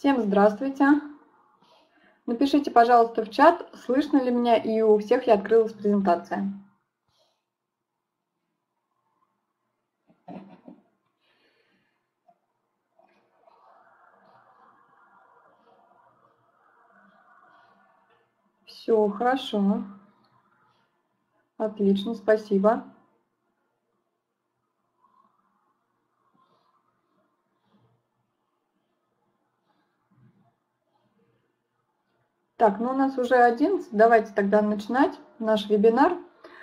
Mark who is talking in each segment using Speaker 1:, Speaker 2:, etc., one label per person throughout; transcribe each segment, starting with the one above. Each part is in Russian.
Speaker 1: Всем здравствуйте. Напишите, пожалуйста, в чат, слышно ли меня и у всех ли открылась презентация. Все хорошо. Отлично, спасибо. Так, ну у нас уже 11. Давайте тогда начинать наш вебинар.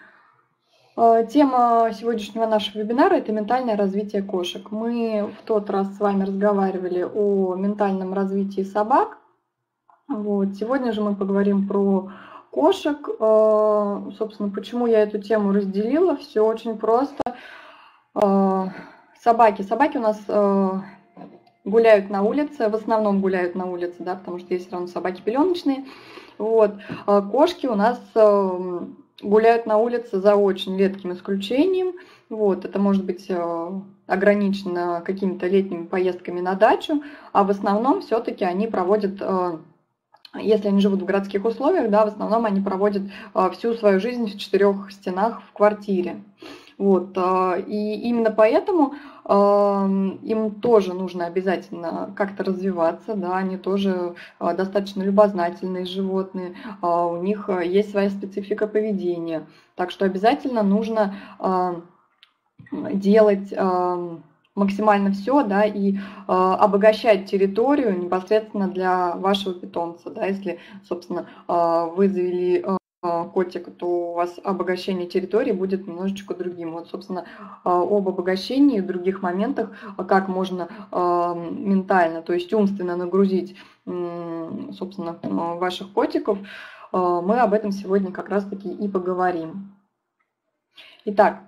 Speaker 1: Тема сегодняшнего нашего вебинара – это ментальное развитие кошек. Мы в тот раз с вами разговаривали о ментальном развитии собак. Вот. Сегодня же мы поговорим про кошек. Собственно, почему я эту тему разделила? Все очень просто. Собаки у нас гуляют на улице, в основном гуляют на улице, да, потому что есть все равно собаки пеленочные. Вот. Кошки у нас гуляют на улице за очень редким исключением. Вот. Это может быть ограничено какими-то летними поездками на дачу, а в основном все-таки они проводят, если они живут в городских условиях, да, в основном они проводят всю свою жизнь в 4 стенах в квартире. Вот. И именно поэтому им тоже нужно обязательно как-то развиваться, да, они тоже достаточно любознательные животные, у них есть своя специфика поведения, так что обязательно нужно делать максимально все, да, и обогащать территорию непосредственно для вашего питомца, да, если, собственно, вы завели котика, то у вас обогащение территории будет немножечко другим. Вот, собственно, об обогащении и других моментах, как можно ментально, то есть умственно нагрузить, собственно, ваших котиков, мы об этом сегодня как раз-таки и поговорим. Итак,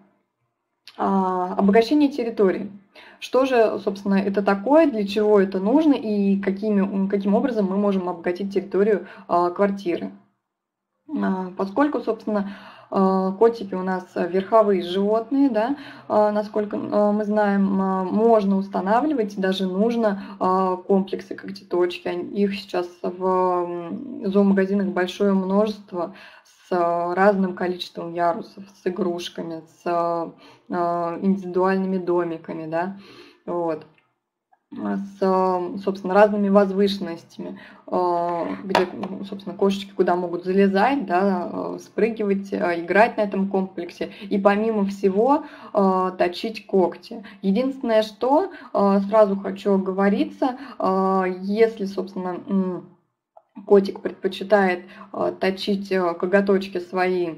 Speaker 1: обогащение территории. Что же, собственно, это такое, для чего это нужно и каким образом мы можем обогатить территорию квартиры? Поскольку, собственно, котики у нас верховые животные, да, насколько мы знаем, можно устанавливать, даже нужно комплексы когтеточки. Их сейчас в зоомагазинах большое множество с разным количеством ярусов, с игрушками, с индивидуальными домиками, да, вот, с, собственно, разными возвышенностями, где, собственно, кошечки куда могут залезать, да, спрыгивать, играть на этом комплексе и помимо всего точить когти. Единственное, что сразу хочу оговориться, если, собственно, котик предпочитает точить коготочки свои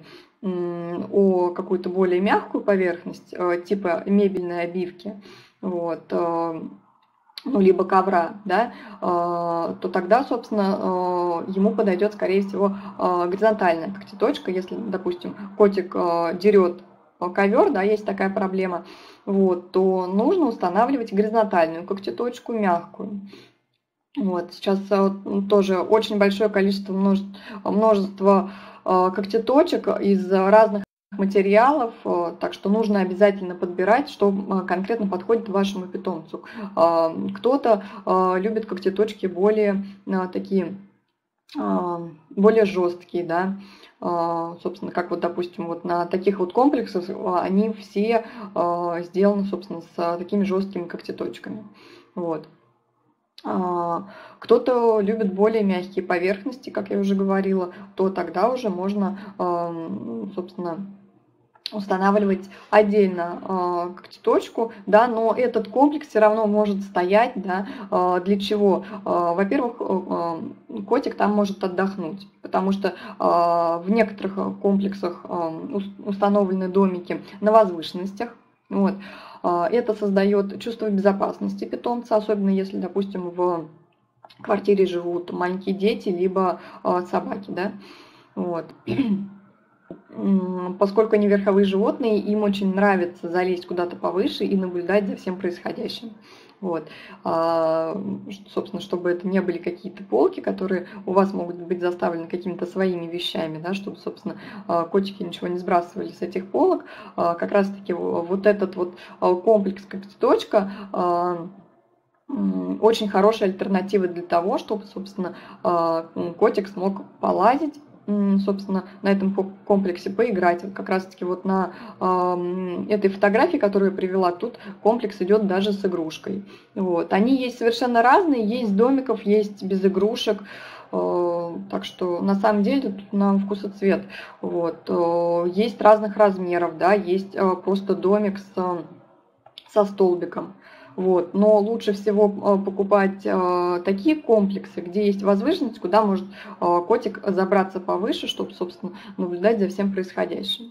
Speaker 1: о какую-то более мягкую поверхность, типа мебельной обивки, вот, ну, либо ковра, да, то тогда, собственно, ему подойдет, скорее всего, горизонтальная когтеточка. Если, допустим, котик дерет ковер, да, есть такая проблема, вот, то нужно устанавливать горизонтальную когтеточку, мягкую. Вот, сейчас тоже очень большое количество множество когтеточек из разных материалов, так что нужно обязательно подбирать, что конкретно подходит вашему питомцу. Кто-то любит когтеточки более такие, более жесткие, да, собственно, как вот, допустим, вот на таких вот комплексах они все сделаны, собственно, с такими жесткими когтеточками, вот. Кто-то любит более мягкие поверхности, как я уже говорила, то тогда уже можно, собственно, устанавливать отдельно когтеточку, да, но этот комплекс все равно может стоять, да, для чего? Во-первых, котик там может отдохнуть, потому что в некоторых комплексах установлены домики на возвышенностях, вот. Это создает чувство безопасности питомца, особенно если, допустим, в квартире живут маленькие дети, либо собаки, да, вот. Поскольку они верховые животные, им очень нравится залезть куда-то повыше и наблюдать за всем происходящим. Вот. Собственно, чтобы это не были какие-то полки, которые у вас могут быть заставлены какими-то своими вещами, да, чтобы, собственно, котики ничего не сбрасывали с этих полок. Как раз-таки вот этот вот комплекс когтеточка очень хорошая альтернатива для того, чтобы, собственно, котик смог полазить, собственно, на этом комплексе поиграть. Вот как раз-таки вот на этой фотографии, которую я привела, тут комплекс идет даже с игрушкой. Вот. Они есть совершенно разные, есть домиков, есть без игрушек. Так что на самом деле тут на вкус и цвет. Вот. Есть разных размеров, да, есть просто домик со столбиком. Вот. Но лучше всего покупать такие комплексы, где есть возвышенность, куда может котик забраться повыше, чтобы, собственно, наблюдать за всем происходящим.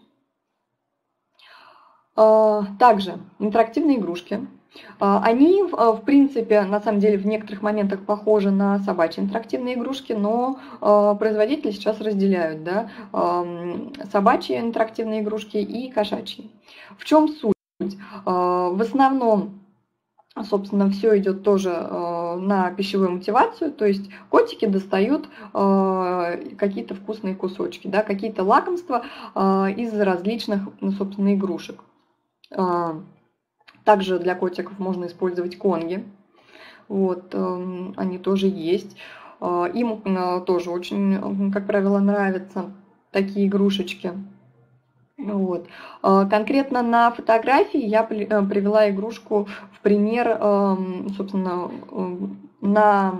Speaker 1: Также интерактивные игрушки. Они, в принципе, на самом деле, в некоторых моментах похожи на собачьи интерактивные игрушки, но производители сейчас разделяют, да, собачьи интерактивные игрушки и кошачьи. В чем суть? В основном, собственно, все идет тоже на пищевую мотивацию, то есть котики достают какие-то вкусные кусочки, да, какие-то лакомства из различных, собственно, игрушек. Также для котиков можно использовать конги, вот, они тоже есть. Им тоже очень, как правило, нравятся такие игрушечки. Вот. Конкретно на фотографии я привела игрушку в пример, собственно, на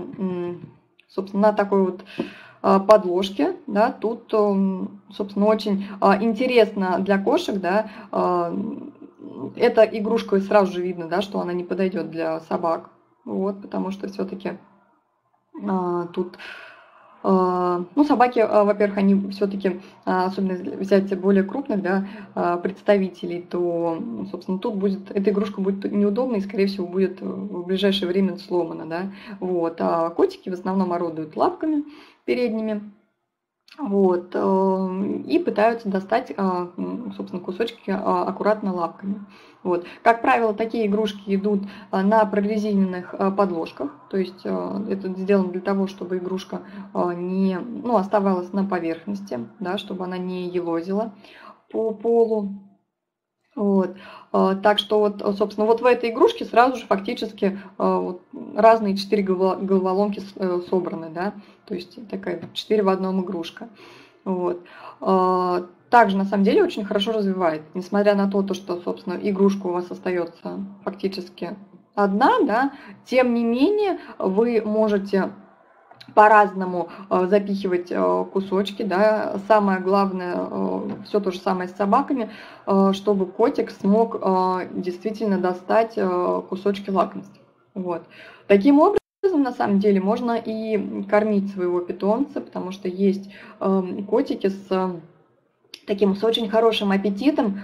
Speaker 1: такой вот подложке. Да, тут, собственно, очень интересно для кошек, да, эта игрушка сразу же видно, да, что она не подойдет для собак, вот, потому что все-таки тут... Ну, собаки, во-первых, они все-таки, особенно если взять более крупных, да, представителей, то, собственно, тут будет, эта игрушка будет неудобна и, скорее всего, будет в ближайшее время сломана, да, вот, а котики в основном орудуют лапками передними, вот, и пытаются достать, собственно, кусочки аккуратно лапками. Вот. Как правило, такие игрушки идут на прорезиненных подложках, то есть это сделано для того, чтобы игрушка не, ну, оставалась на поверхности, да, чтобы она не елозила по полу. Вот. Так что вот, собственно, вот в этой игрушке сразу же фактически вот разные 4 головоломки собраны, да, то есть такая 4 в одном игрушка. Вот. Также, на самом деле, очень хорошо развивает, несмотря на то, что, собственно, игрушка у вас остается фактически одна, да, тем не менее вы можете по-разному запихивать кусочки, да. Самое главное, все то же самое с собаками, чтобы котик смог действительно достать кусочки лакомств. Вот. Таким образом, на самом деле, можно и кормить своего питомца, потому что есть котики с таким, с очень хорошим аппетитом.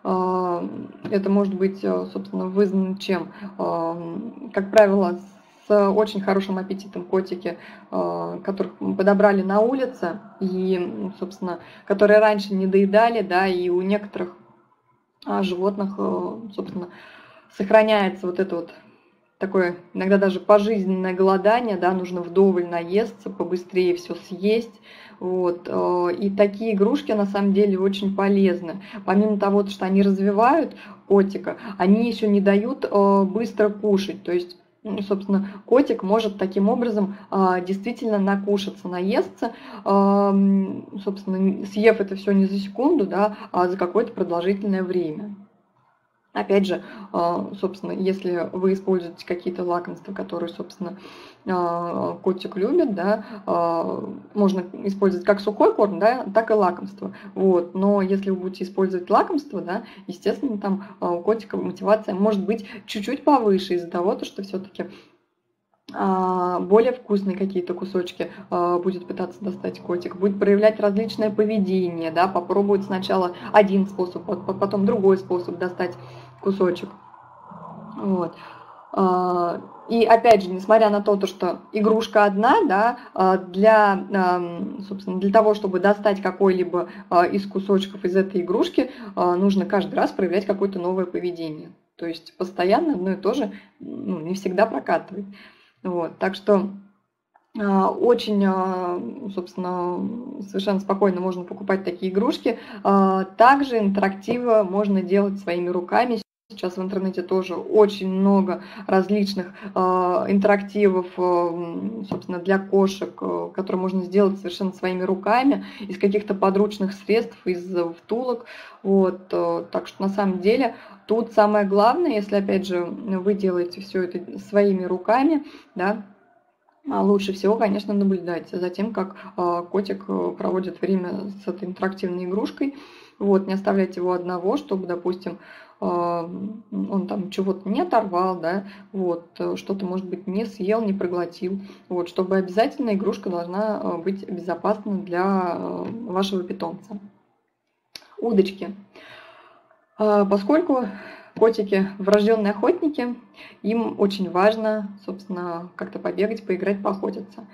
Speaker 1: Это может быть, собственно, вызвано чем? Как правило, с очень хорошим аппетитом котики, которых мы подобрали на улице, и, собственно, которые раньше не доедали, да, и у некоторых животных, собственно, сохраняется вот это вот такое, иногда даже пожизненное голодание, да, нужно вдоволь наесться, побыстрее все съесть. Вот. И такие игрушки на самом деле очень полезны. Помимо того, что они развивают котика, они еще не дают быстро кушать. То есть, собственно, котик может таким образом действительно накушаться, наесться, собственно, съев это все не за секунду, да, а за какое-то продолжительное время. Опять же, собственно, если вы используете какие-то лакомства, которые, собственно, котик любит, да, можно использовать как сухой корм, да, так и лакомство. Вот. Но если вы будете использовать лакомство, да, естественно, там у котика мотивация может быть чуть-чуть повыше из-за того, что все-таки более вкусные какие-то кусочки будет пытаться достать котик, будет проявлять различное поведение, да, попробует сначала один способ, потом другой способ достать кусочек. Вот. И опять же, несмотря на то, что игрушка одна, да, собственно, для того, чтобы достать какой-либо из кусочков из этой игрушки, нужно каждый раз проявлять какое-то новое поведение. То есть постоянно одно и то же не всегда прокатывает. Вот, так что очень, собственно, совершенно спокойно можно покупать такие игрушки. Также интерактивы можно делать своими руками. Сейчас в интернете тоже очень много различных интерактивов, собственно, для кошек, которые можно сделать совершенно своими руками, из каких-то подручных средств, из втулок. Вот, так что на самом деле тут самое главное, если опять же вы делаете все это своими руками, да, лучше всего, конечно, наблюдать за тем, как котик проводит время с этой интерактивной игрушкой. Вот, не оставлять его одного, чтобы, допустим, он там чего-то не оторвал, да, вот, что-то, может быть, не съел, не проглотил. Вот, чтобы обязательно игрушка должна быть безопасна для вашего питомца. Удочки. Поскольку котики врожденные охотники, им очень важно, собственно, как-то побегать, поиграть, поохотиться.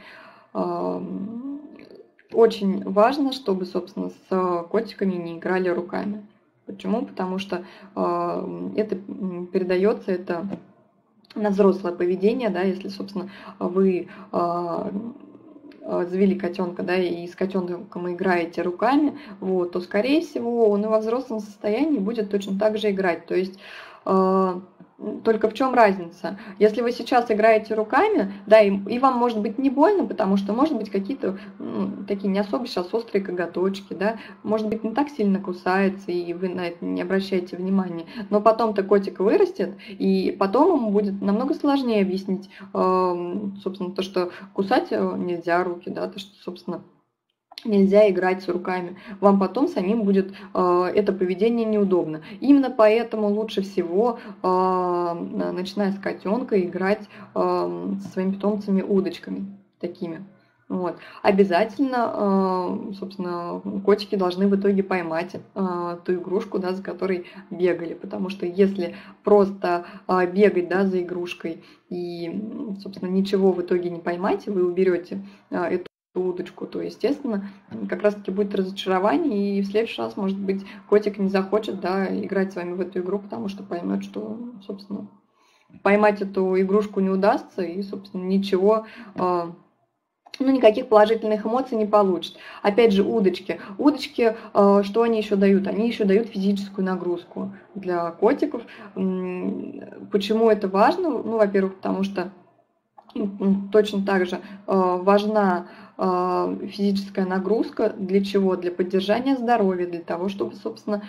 Speaker 1: Очень важно, чтобы, собственно, с котиками не играли руками. Почему? Потому что это передается, это на взрослое поведение, да, если, собственно, вы завели котенка, да, и с котенком играете руками, вот, то, скорее всего, он и во взрослом состоянии будет точно так же играть. То есть только в чем разница? Если вы сейчас играете руками, да, и вам может быть не больно, потому что, может быть, какие-то такие не особо сейчас острые коготочки, да, может быть, не так сильно кусается, и вы на это не обращаете внимания. Но потом-то котик вырастет, и потом ему будет намного сложнее объяснить, собственно, то, что кусать нельзя руки, да, то, что, собственно, нельзя играть с руками. Вам потом самим будет это поведение неудобно. Именно поэтому лучше всего, начиная с котенка, играть со своими питомцами удочками такими. Вот. Обязательно, собственно, котики должны в итоге поймать ту игрушку, да, за которой бегали. Потому что если просто бегать, да, за игрушкой и, собственно, ничего в итоге не поймать, вы уберете эту удочку, то, естественно, как раз-таки будет разочарование, и в следующий раз, может быть, котик не захочет, да, играть с вами в эту игру, потому что поймет, что, собственно, поймать эту игрушку не удастся, и, собственно, ничего, никаких положительных эмоций не получит. Опять же, удочки. Удочки, что они еще дают? Они еще дают физическую нагрузку для котиков. Почему это важно? Ну, во-первых, потому что точно так же важна физическая нагрузка. Для чего? Для поддержания здоровья, для того, чтобы, собственно,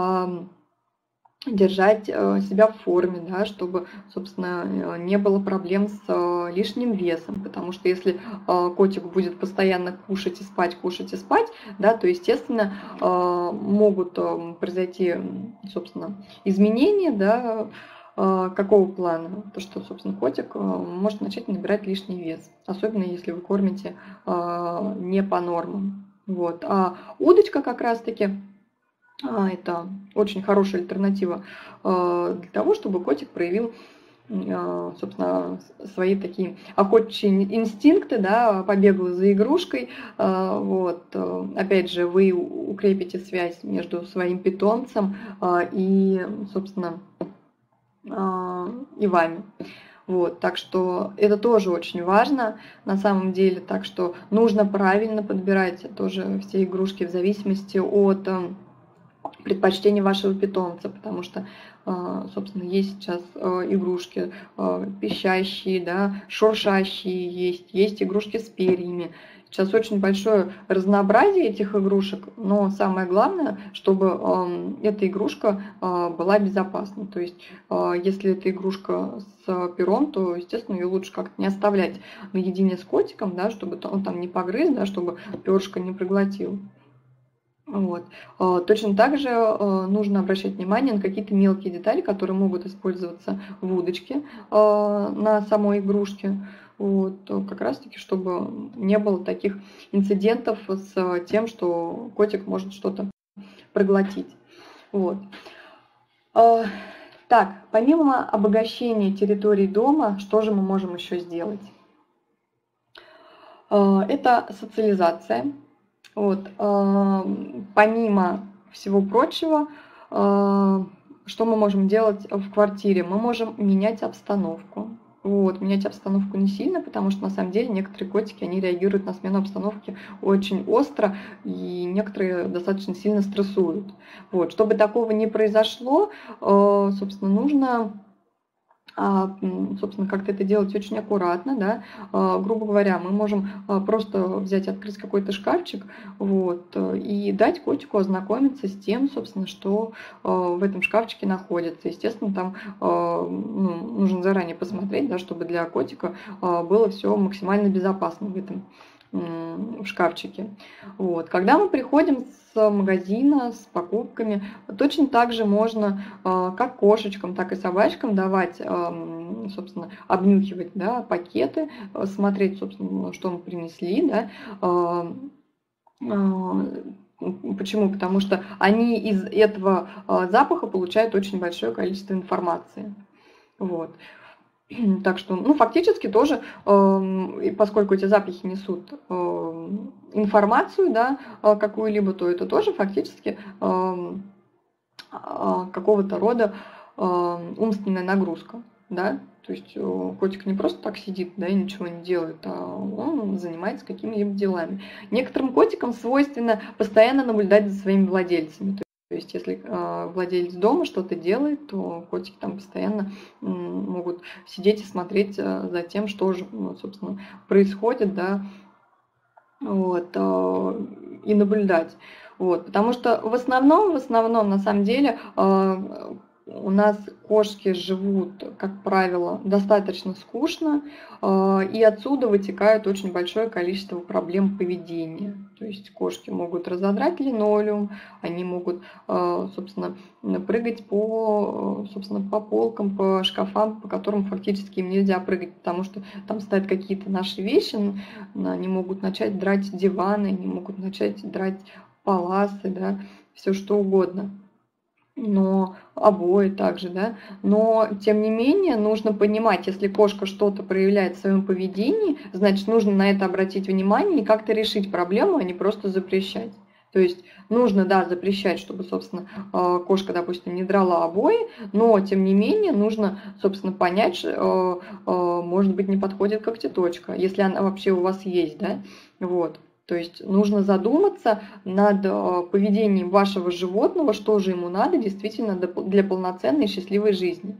Speaker 1: держать себя в форме, да, чтобы, собственно, не было проблем с лишним весом, потому что если котик будет постоянно кушать и спать, да, то, естественно, могут произойти, собственно, изменения, да, какого плана? То, что, собственно, котик может начать набирать лишний вес, особенно если вы кормите не по нормам. Вот. А удочка как раз-таки это очень хорошая альтернатива для того, чтобы котик проявил, собственно, свои такие охотничьи инстинкты, да, побегал за игрушкой. Вот. Опять же, вы укрепите связь между своим питомцем и, собственно, и вами. Вот, так что это тоже очень важно на самом деле, так что нужно правильно подбирать тоже все игрушки в зависимости от предпочтений вашего питомца, потому что, собственно, есть сейчас игрушки пищащие, да, шуршащие есть игрушки с перьями. Сейчас очень большое разнообразие этих игрушек, но самое главное, чтобы эта игрушка была безопасна. То есть, если эта игрушка с пером, то, естественно, ее лучше как-то не оставлять наедине с котиком, да, чтобы он там не погрыз, да, чтобы перышко не проглотил. Вот. Точно так же нужно обращать внимание на какие-то мелкие детали, которые могут использоваться в удочке на самой игрушке. Вот, как раз таки, чтобы не было таких инцидентов с тем, что котик может что-то проглотить. Вот. Так, помимо обогащения территории дома, что же мы можем еще сделать? Это социализация. Вот. Помимо всего прочего, что мы можем делать в квартире? Мы можем менять обстановку. Вот, менять обстановку не сильно, потому что на самом деле некоторые котики, они реагируют на смену обстановки очень остро, и некоторые достаточно сильно стрессуют. Вот, чтобы такого не произошло, собственно, нужно собственно, как-то это делать очень аккуратно, да. Грубо говоря, мы можем просто взять, открыть какой-то шкафчик, вот, и дать котику ознакомиться с тем, собственно, что в этом шкафчике находится. Естественно, там ну, нужно заранее посмотреть, да, чтобы для котика было все максимально безопасно в этом в шкафчике. Вот. Когда мы приходим с магазина, с покупками, точно так же можно как кошечкам, так и собачкам давать, собственно, обнюхивать, да, пакеты, смотреть, собственно, что мы принесли, да. Почему? Потому что они из этого запаха получают очень большое количество информации. Вот. Так что, ну, фактически тоже, поскольку эти запахи несут информацию, да, какую-либо, то это тоже фактически какого-то рода умственная нагрузка, да. То есть котик не просто так сидит, да, и ничего не делает, а он занимается какими-либо делами. Некоторым котикам свойственно постоянно наблюдать за своими владельцами. То есть, если владелец дома что-то делает, то котики там постоянно могут сидеть и смотреть за тем, что же, собственно, происходит, да, вот, и наблюдать. Вот, потому что в основном, на самом деле, у нас кошки живут, как правило, достаточно скучно, и отсюда вытекает очень большое количество проблем поведения. То есть кошки могут разодрать линолеум, они могут, собственно, прыгать собственно, по полкам, по шкафам, по которым фактически им нельзя прыгать, потому что там стоят какие-то наши вещи, они могут начать драть диваны, они могут начать драть паласы, да, все что угодно. Но обои также, да. Но, тем не менее, нужно понимать, если кошка что-то проявляет в своем поведении, значит, нужно на это обратить внимание и как-то решить проблему, а не просто запрещать. То есть нужно, да, запрещать, чтобы, собственно, кошка, допустим, не драла обои, но, тем не менее, нужно, собственно, понять, может быть, не подходит когтеточка, если она вообще у вас есть, да, вот. То есть нужно задуматься над поведением вашего животного, что же ему надо действительно для полноценной и счастливой жизни.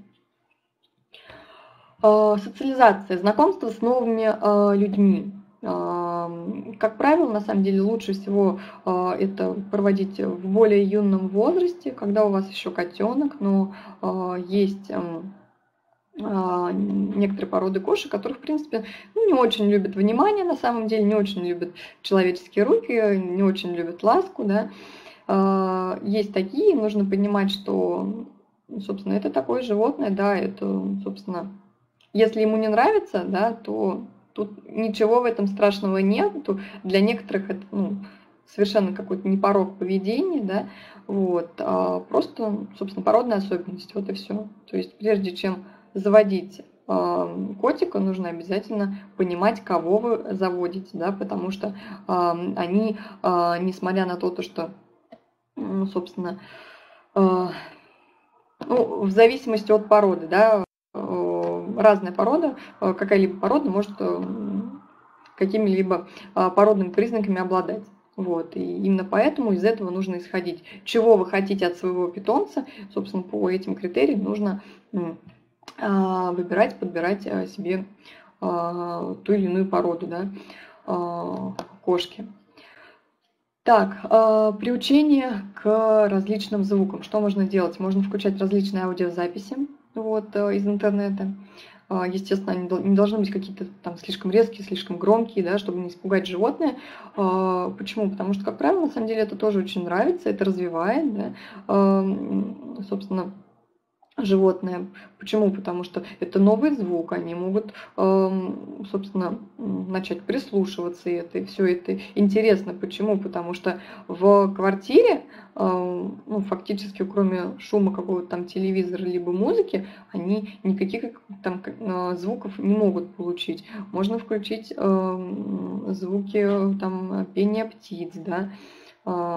Speaker 1: Социализация, знакомство с новыми людьми. Как правило, на самом деле лучше всего это проводить в более юном возрасте, когда у вас еще котенок, но есть некоторые породы кошек, которые, в принципе, ну, не очень любят внимание, на самом деле, не очень любят человеческие руки, не очень любят ласку, да. Есть такие, нужно понимать, что, собственно, это такое животное, да, это, собственно, если ему не нравится, да, то тут ничего в этом страшного нет, для некоторых это, ну, совершенно какой-то не порок поведения, да, вот, просто, собственно, породная особенность, вот и все. То есть прежде чем заводить котика, нужно обязательно понимать, кого вы заводите, да, потому что они, несмотря на то, что, собственно, ну, в зависимости от породы, да, разная порода, какая-либо порода может какими-либо породными признаками обладать. Вот. И именно поэтому из этого нужно исходить. Чего вы хотите от своего питомца, собственно, по этим критериям нужно выбирать, подбирать себе ту или иную породу, да, кошки. Так, приучение к различным звукам. Что можно делать? Можно включать различные аудиозаписи вот, из интернета. Естественно, они не должны быть какие-то там слишком резкие, слишком громкие, да, чтобы не испугать животное. Почему? Потому что, как правило, на самом деле это тоже очень нравится, это развивает, да, собственно, животное. Почему? Потому что это новый звук, они могут, собственно, начать прислушиваться, и это, и все это интересно. Почему? Потому что в квартире, ну, фактически, кроме шума какого-то там телевизора либо музыки, они никаких там звуков не могут получить. Можно включить звуки там пения птиц, да,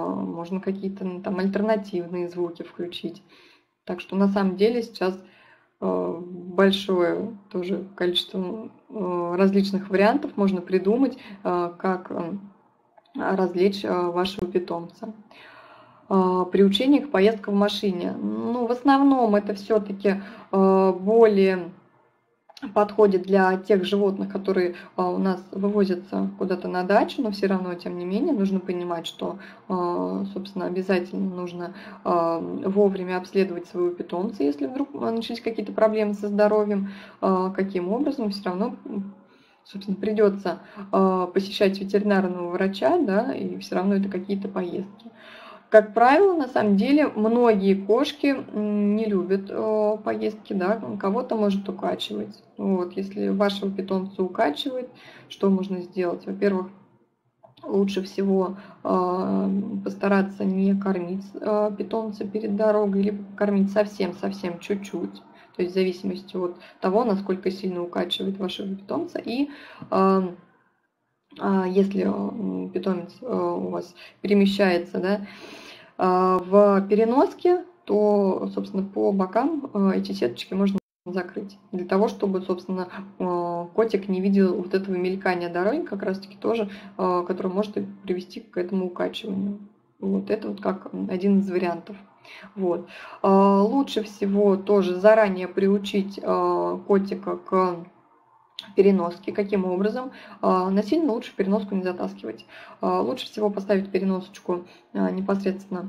Speaker 1: можно какие-то там альтернативные звуки включить. Так что на самом деле сейчас большое тоже количество различных вариантов можно придумать, как развлечь вашего питомца. Приучение к поездкам в машине. Ну, в основном это все-таки более подходит для тех животных, которые у нас вывозятся куда-то на дачу, но все равно, тем не менее, нужно понимать, что, собственно, обязательно нужно вовремя обследовать своего питомца, если вдруг начались какие-то проблемы со здоровьем, каким образом все равно, собственно, придется посещать ветеринарного врача, да, и все равно это какие-то поездки. Как правило, на самом деле, многие кошки не любят поездки, да, кого-то может укачивать. Вот, если вашего питомца укачивает, что можно сделать? Во-первых, лучше всего постараться не кормить питомца перед дорогой, либо кормить совсем чуть-чуть. То есть в зависимости от того, насколько сильно укачивает вашего питомца. И если питомец у вас перемещается, да, в переноске, то, собственно, по бокам эти сеточки можно закрыть. Для того, чтобы, собственно, котик не видел вот этого мелькания дороги, как раз-таки тоже, которое может привести к этому укачиванию. Вот это вот как один из вариантов. Вот. Лучше всего тоже заранее приучить котика к переноски. Каким образом? Насильно лучше переноску не затаскивать. Лучше всего поставить переносочку непосредственно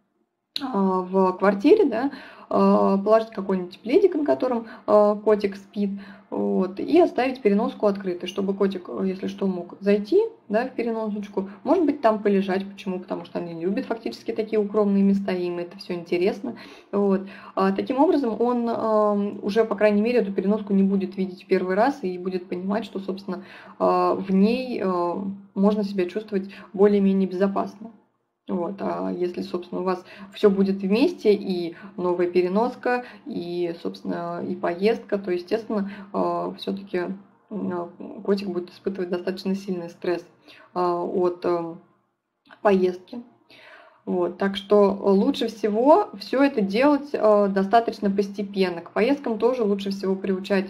Speaker 1: в квартире, да, положить какой-нибудь пледик, на котором котик спит, вот, и оставить переноску открытой, чтобы котик, если что, мог зайти, да, в переносочку, может быть, там полежать. Почему? Потому что они любят фактически такие укромные места, им это все интересно. Вот. Таким образом, он уже, по крайней мере, эту переноску не будет видеть в первый раз и будет понимать, что, собственно, в ней можно себя чувствовать более-менее безопасно. Вот. А если, собственно, у вас все будет вместе, и новая переноска, и, собственно, и поездка, то, естественно, все-таки котик будет испытывать достаточно сильный стресс от поездки. Вот. Так что лучше всего все это делать достаточно постепенно. К поездкам тоже лучше всего приучать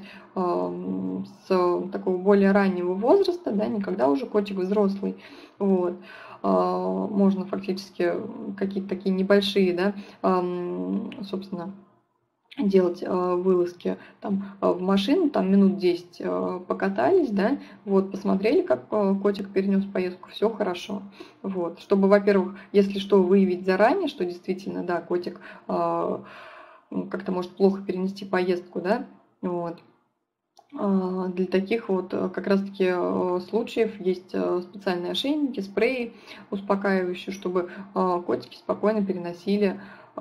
Speaker 1: с такого более раннего возраста, да, не когда уже котик взрослый. Вот. Можно фактически какие-то такие небольшие, да, собственно, делать вылазки там, в машину, там минут 10 покатались, да, вот, посмотрели, как котик перенес поездку, все хорошо. Вот, чтобы, во-первых, если что, выявить заранее, что действительно, да, котик как-то может плохо перенести поездку, да, вот. Для таких вот как раз-таки случаев есть специальные ошейники, спреи успокаивающие, чтобы котики спокойно переносили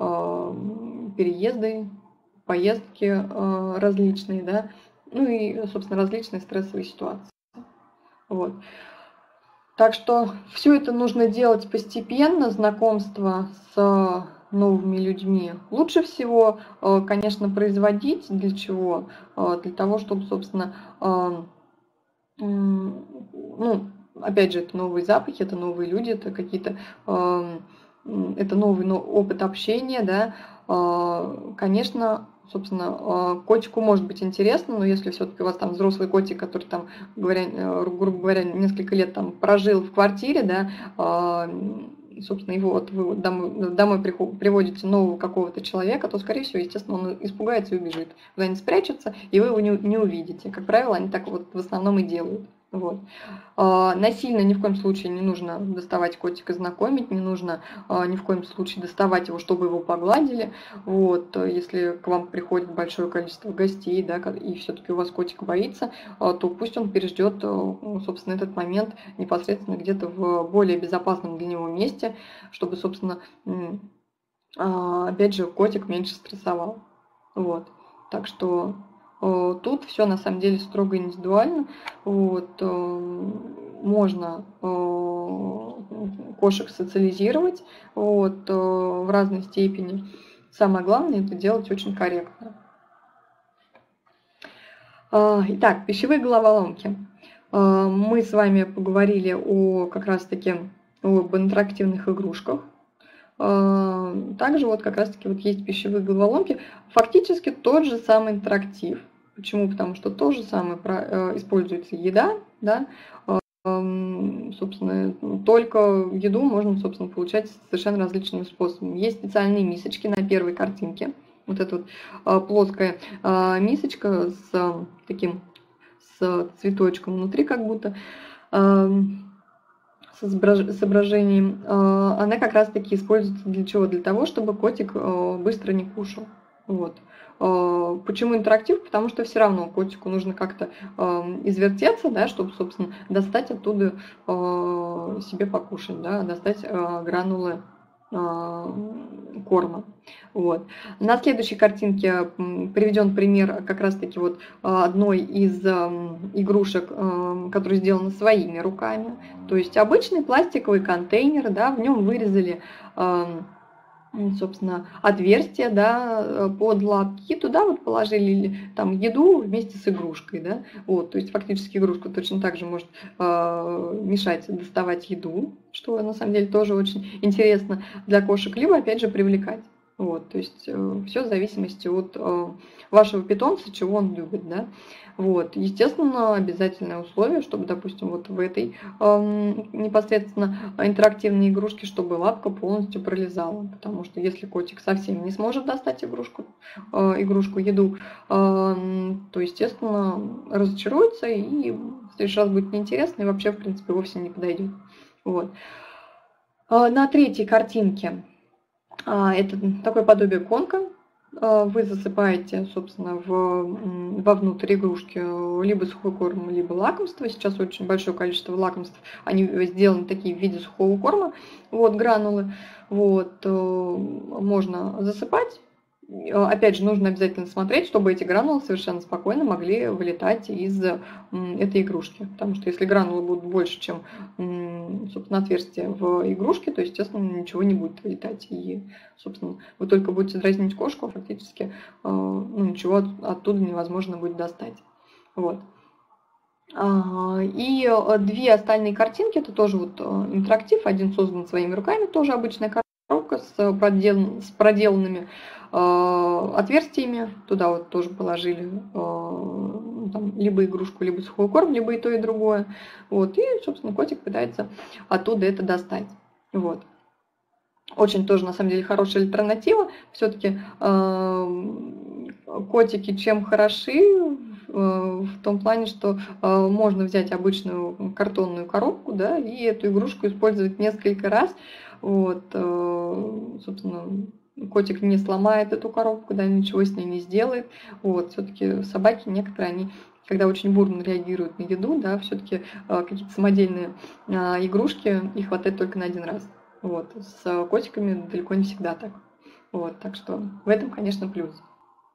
Speaker 1: переезды, поездки различные, да, ну и, собственно, различные стрессовые ситуации. Вот. Так что все это нужно делать постепенно, знакомство с новыми людьми. Лучше всего, конечно, производить. Для чего? Для того, чтобы, собственно, ну, опять же, это новые запахи, это новые люди, это какие-то, это новый опыт общения, да. Конечно, собственно, котику может быть интересно, но если все-таки у вас там взрослый котик, который там, грубо говоря, несколько лет там прожил в квартире, да, собственно, его вот вы домой приводите нового какого-то человека, то, скорее всего, естественно, он испугается и убежит. Куда-нибудь спрячется, и вы его не увидите. Как правило, они так вот в основном и делают. Вот. Насильно ни в коем случае не нужно доставать котика, знакомить, не нужно ни в коем случае доставать его, чтобы его погладили. Вот. Если к вам приходит большое количество гостей, да, и все-таки у вас котик боится, то пусть он переждет, собственно, этот момент непосредственно где-то в более безопасном для него месте, чтобы, собственно, опять же, котик меньше стрессовал. Вот. Так что тут все на самом деле строго индивидуально. Вот. Можно кошек социализировать вот, в разной степени. Самое главное это делать очень корректно. Итак, пищевые головоломки. Мы с вами поговорили как раз-таки об интерактивных игрушках. Также вот как раз-таки вот есть пищевые головоломки. Фактически тот же самый интерактив. Почему? Потому что то же самое используется еда, да, собственно, только еду можно, собственно, получать совершенно различными способами. Есть специальные мисочки на первой картинке. Вот эта вот плоская мисочка с таким, с цветочком внутри как будто, с изображением, она как раз-таки используется для чего? Для того, чтобы котик быстро не кушал. Вот. Почему интерактив? Потому что все равно котику нужно как-то извертеться, да, чтобы, собственно, достать оттуда себе покушать, да, достать гранулы корма. Вот. На следующей картинке приведен пример как раз-таки вот одной из игрушек, которая сделана своими руками. То есть обычный пластиковый контейнер, да, в нем вырезали, собственно, отверстие, да, под лапки, и туда вот положили там еду вместе с игрушкой, да, вот, то есть фактически игрушка точно так же может мешать доставать еду, что на самом деле тоже очень интересно для кошек, либо опять же привлекать. Вот, то есть все в зависимости от вашего питомца, чего он любит, да. Вот, естественно, обязательное условие, чтобы, допустим, вот в этой непосредственно интерактивной игрушке, чтобы лапка полностью пролезала, потому что если котик совсем не сможет достать игрушку, еду, то, естественно, разочаруется и в следующий раз будет неинтересно и вообще, в принципе, вовсе не подойдет. Вот. На третьей картинке это такое подобие конка. Вы засыпаете, собственно, вовнутрь игрушки либо сухой корм, либо лакомство. Сейчас очень большое количество лакомств, они сделаны такие в виде сухого корма, вот, гранулы. Вот, можно засыпать. Опять же, нужно обязательно смотреть, чтобы эти гранулы совершенно спокойно могли вылетать из этой игрушки. Потому что если гранулы будут больше, чем, собственно, отверстие в игрушке, то, естественно, ничего не будет вылетать. И, собственно, вы только будете дразнить кошку, а фактически ничего оттуда невозможно будет достать. Вот. И две остальные картинки, это тоже вот интерактив, один создан своими руками, тоже обычная коробка с проделанными отверстиями, туда вот тоже положили там, либо игрушку, либо сухой корм, либо и то, и другое. Вот, и, собственно, котик пытается оттуда это достать. Вот. Очень тоже, на самом деле, хорошая альтернатива. Все-таки котики чем хороши, в том плане, что можно взять обычную картонную коробку, да, и эту игрушку использовать несколько раз. Вот, собственно, котик не сломает эту коробку, да, ничего с ней не сделает. Вот, все-таки собаки некоторые, они, когда очень бурно реагируют на еду, да, все-таки какие-то самодельные игрушки, их хватает только на один раз. Вот, с котиками далеко не всегда так. Вот, так что в этом, конечно, плюс.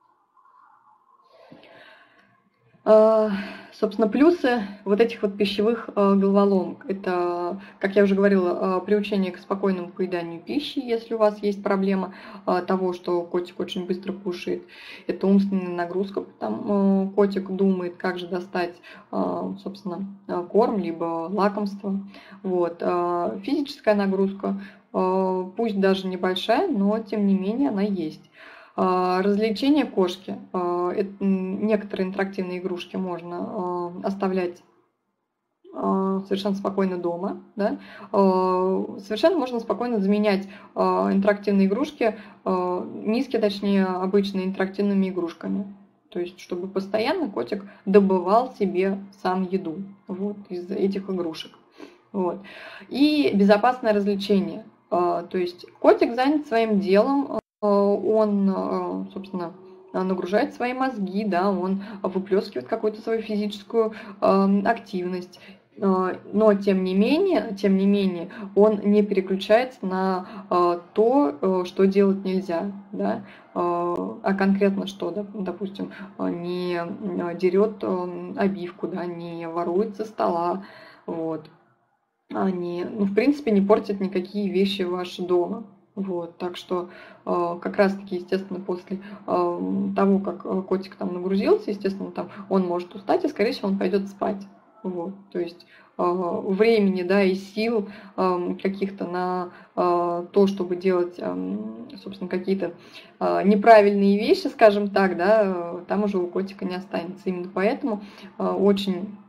Speaker 1: Собственно, плюсы вот этих вот пищевых головоломок. Это, как я уже говорила, приучение к спокойному поеданию пищи, если у вас есть проблема того, что котик очень быстро кушает. Это умственная нагрузка, там котик думает, как же достать, собственно, корм, либо лакомство. Вот. Физическая нагрузка, пусть даже небольшая, но тем не менее она есть. Развлечения кошки. Некоторые интерактивные игрушки можно оставлять совершенно спокойно дома. Да? Совершенно можно спокойно заменять интерактивные игрушки, миски, точнее, обычные интерактивными игрушками. То есть, чтобы постоянно котик добывал себе сам еду вот, из этих игрушек. Вот. И безопасное развлечение. То есть котик занят своим делом, он, собственно, нагружает свои мозги, да, он выплескивает какую-то свою физическую активность. Но тем не менее, он не переключается на то, что делать нельзя, да, а конкретно что, допустим, не дерет обивку, да, не ворует со стола, вот, в принципе, не портит никакие вещи ваши дома. Вот, так что как раз-таки, естественно, после того, как котик там нагрузился, естественно, там он может устать, и, скорее всего, он пойдет спать. Вот, то есть времени, да, и сил каких-то на то, чтобы делать, собственно, какие-то неправильные вещи, скажем так, да, там уже у котика не останется. Именно поэтому очень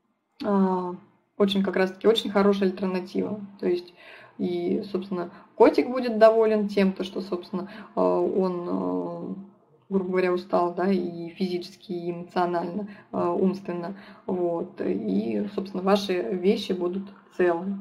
Speaker 1: как раз-таки очень хорошая альтернатива. То есть, и, собственно, котик будет доволен тем, что, собственно, он, грубо говоря, устал, да, и физически, и эмоционально, умственно. Вот. И, собственно, ваши вещи будут целы.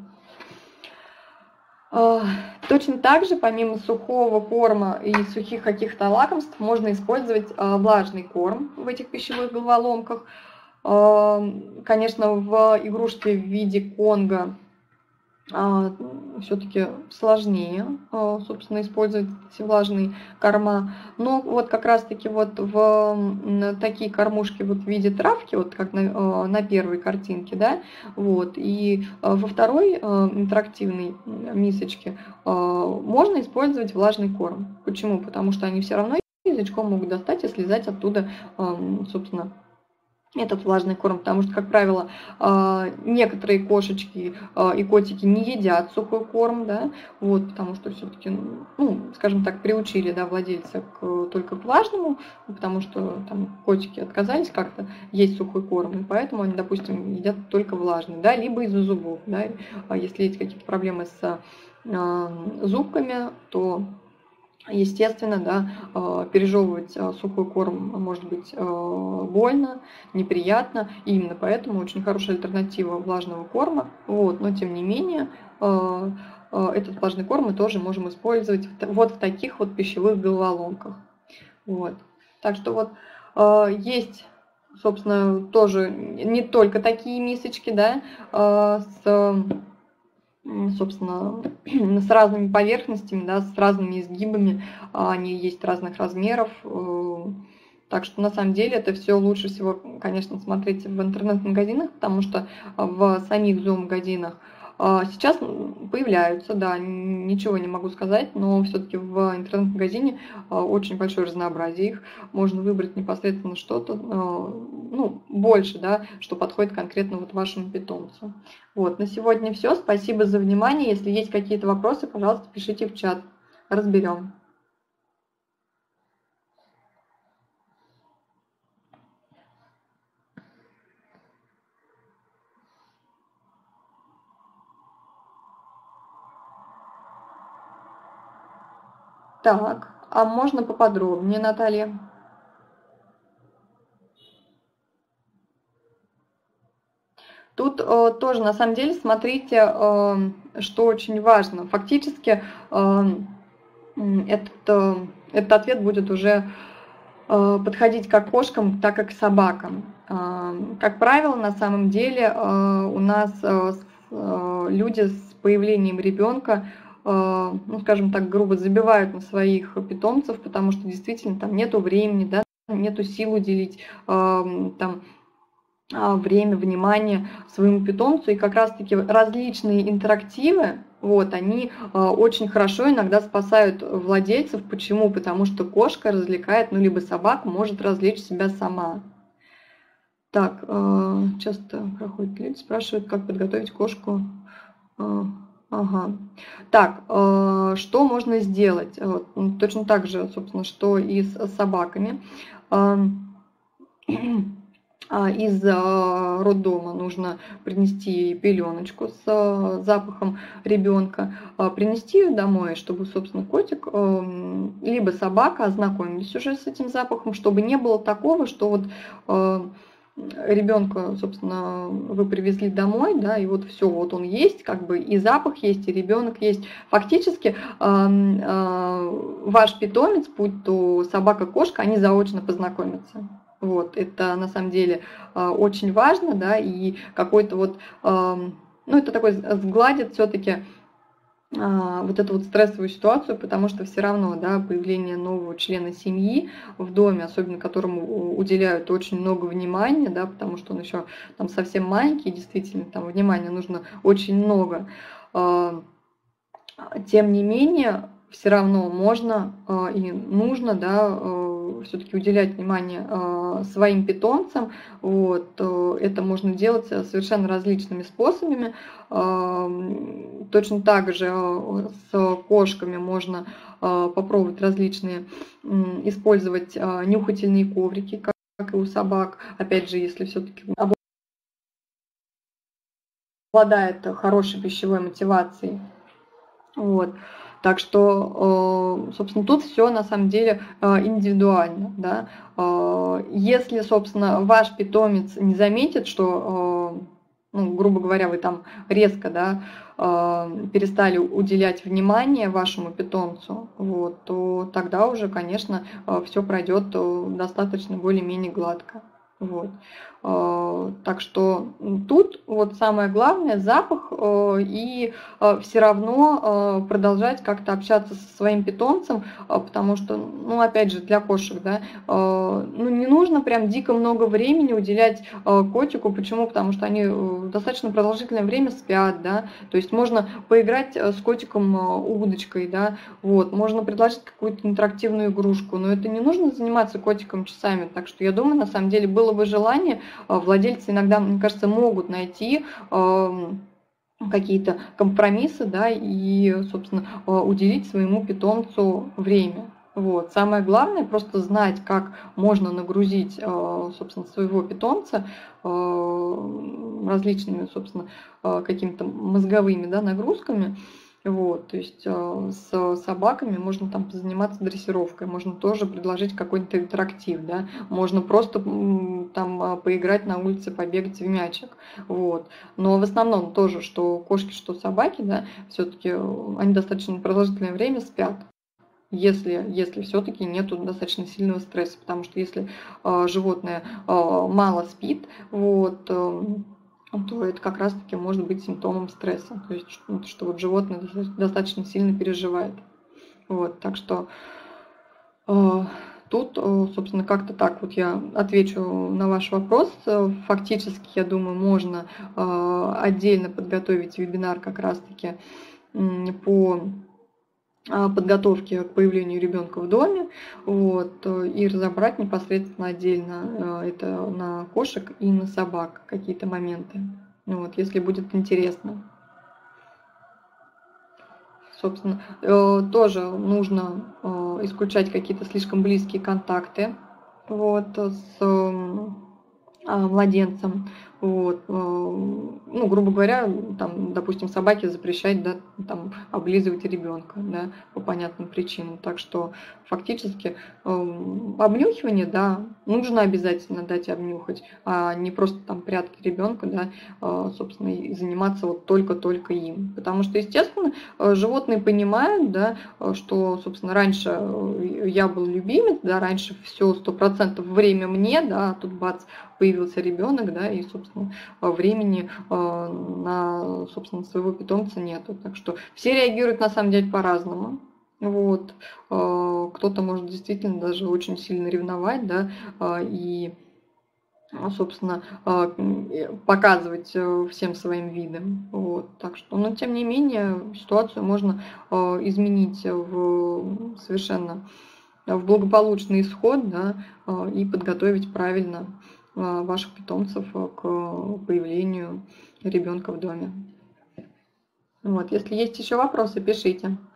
Speaker 1: Точно так же, помимо сухого корма и сухих каких-то лакомств, можно использовать влажный корм в этих пищевых головоломках. Конечно, в игрушке в виде Конго все-таки сложнее, собственно, использовать эти влажные корма. Но вот как раз-таки вот в такие кормушки вот в виде травки, вот как на первой картинке, да, вот, и во второй интерактивной мисочке можно использовать влажный корм. Почему? Потому что они все равно язычком могут достать и слезать оттуда, собственно, этот влажный корм, потому что, как правило, некоторые кошечки и котики не едят сухой корм, да, вот, потому что все-таки, ну, скажем так, приучили, да, владельца только к влажному, потому что там котики отказались как-то есть сухой корм, и поэтому они, допустим, едят только влажный, да, либо из-за зубов, да, если есть какие-то проблемы с зубками, то естественно, да, пережевывать сухой корм может быть больно, неприятно, и именно поэтому очень хорошая альтернатива влажного корма. Вот, но тем не менее, этот влажный корм мы тоже можем использовать вот в таких вот пищевых головоломках. Вот. Так что вот есть, собственно, тоже не только такие мисочки, да, собственно, с разными поверхностями, да, с разными изгибами, они есть разных размеров. Так что на самом деле это все лучше всего, конечно, смотреть в интернет-магазинах, потому что в самих зоомагазинах сейчас появляются, да, ничего не могу сказать, но все-таки в интернет-магазине очень большое разнообразие их. Можно выбрать непосредственно что-то, ну, больше, да, что подходит конкретно вот вашему питомцу. Вот, на сегодня все. Спасибо за внимание. Если есть какие-то вопросы, пожалуйста, пишите в чат. Разберем. Так, а можно поподробнее, Наталья? Тут тоже, на самом деле, смотрите, что очень важно. Фактически этот ответ будет уже подходить как кошкам, так и к собакам. Как правило, на самом деле у нас люди с появлением ребенка, ну, скажем так, грубо забивают на своих питомцев, потому что действительно там нету времени, да, нету сил уделить там время, внимание своему питомцу. И как раз-таки различные интерактивы, вот, они очень хорошо иногда спасают владельцев. Почему? Потому что кошка развлекает, ну, либо собака может развлечь себя сама. Так, часто проходят люди, спрашивают, как подготовить кошку. Ага. Так, что можно сделать? Точно так же, собственно, что и с собаками. Из роддома нужно принести пеленочку с запахом ребенка, принести ее домой, чтобы, собственно, котик либо собака ознакомились уже с этим запахом, чтобы не было такого, что вот ребенка, собственно, вы привезли домой, да, и вот все, вот он есть, как бы и запах есть, и ребенок есть. Фактически ваш питомец, будь то собака, кошка, они заочно познакомятся. Вот, это на самом деле очень важно, да, и какой-то вот, ну, это такой сгладит все-таки вот эту вот стрессовую ситуацию, потому что все равно, да, появление нового члена семьи в доме, особенно которому уделяют очень много внимания, да, потому что он еще там совсем маленький, действительно, там внимания нужно очень много. Тем не менее, все равно можно и нужно, да, все-таки уделять внимание своим питомцам. Вот. Это можно делать совершенно различными способами. Точно так же с кошками можно попробовать различные, использовать нюхательные коврики, как и у собак. Опять же, если все-таки обладает хорошей пищевой мотивацией. Вот. Так что, собственно, тут все на самом деле индивидуально. Да? Если, собственно, ваш питомец не заметит, что, ну, грубо говоря, вы там резко, да, перестали уделять внимание вашему питомцу, вот, то тогда уже, конечно, все пройдет достаточно более-менее гладко. Вот. Так что тут вот самое главное запах, и все равно продолжать как-то общаться со своим питомцем, потому что, ну, опять же, для кошек, да, ну, не нужно прям дико много времени уделять котику. Почему? Потому что они достаточно продолжительное время спят, да, то есть можно поиграть с котиком удочкой, да, вот, можно предложить какую-то интерактивную игрушку, но это не нужно заниматься котиком часами. Так что я думаю, на самом деле было бы желание, владельцы иногда, мне кажется, могут найти какие-то компромиссы, да, и, собственно, уделить своему питомцу время. Вот. Самое главное просто знать, как можно нагрузить, собственно, своего питомца различными, собственно, какими-то мозговыми, да, нагрузками. Вот, то есть с собаками можно там заниматься дрессировкой, можно тоже предложить какой-то интерактив, да, можно просто там поиграть на улице, побегать в мячик, вот. Но в основном тоже, что кошки, что собаки, да, все-таки они достаточно продолжительное время спят, если все-таки нету достаточно сильного стресса, потому что если животное мало спит, вот, то это как раз-таки может быть симптомом стресса, то есть что вот животное достаточно сильно переживает. Вот, так что тут, собственно, как-то так вот я отвечу на ваш вопрос. Фактически, я думаю, можно отдельно подготовить вебинар как раз-таки по подготовки к появлению ребенка в доме, вот, и разобрать непосредственно отдельно это на кошек и на собак какие-то моменты, вот, если будет интересно. Собственно, тоже нужно исключать какие-то слишком близкие контакты, вот, с младенцем. Вот, ну, грубо говоря, там, допустим, собаке запрещать, да, там, облизывать ребенка, да, по понятным причинам. Так что фактически обнюхивание, да, нужно обязательно дать обнюхать, а не просто там прятать ребенка, да, собственно, и заниматься вот только им. Потому что, естественно, животные понимают, да, что, собственно, раньше я был любимец, да, раньше все 100% время мне, да, а тут бац, появился ребенок, да, и, собственно, времени на, собственно, своего питомца нету. Так что все реагируют на самом деле по-разному. Вот. Кто-то может действительно даже очень сильно ревновать, да, и, собственно, показывать всем своим видом. Вот. Так что, но тем не менее, ситуацию можно изменить совершенно в благополучный исход, да, и подготовить правильно ваших питомцев к появлению ребенка в доме. Вот. Если есть еще вопросы, пишите.